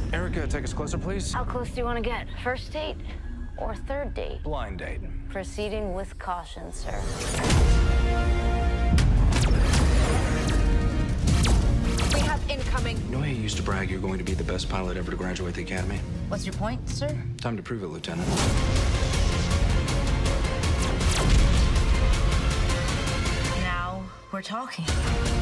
Erica, take us closer, please. How close do you want to get? First date or third date? Blind date. Proceeding with caution, sir. We have incoming. You know how you used to brag you're going to be the best pilot ever to graduate the academy? What's your point, sir? Time to prove it, Lieutenant. Now we're talking.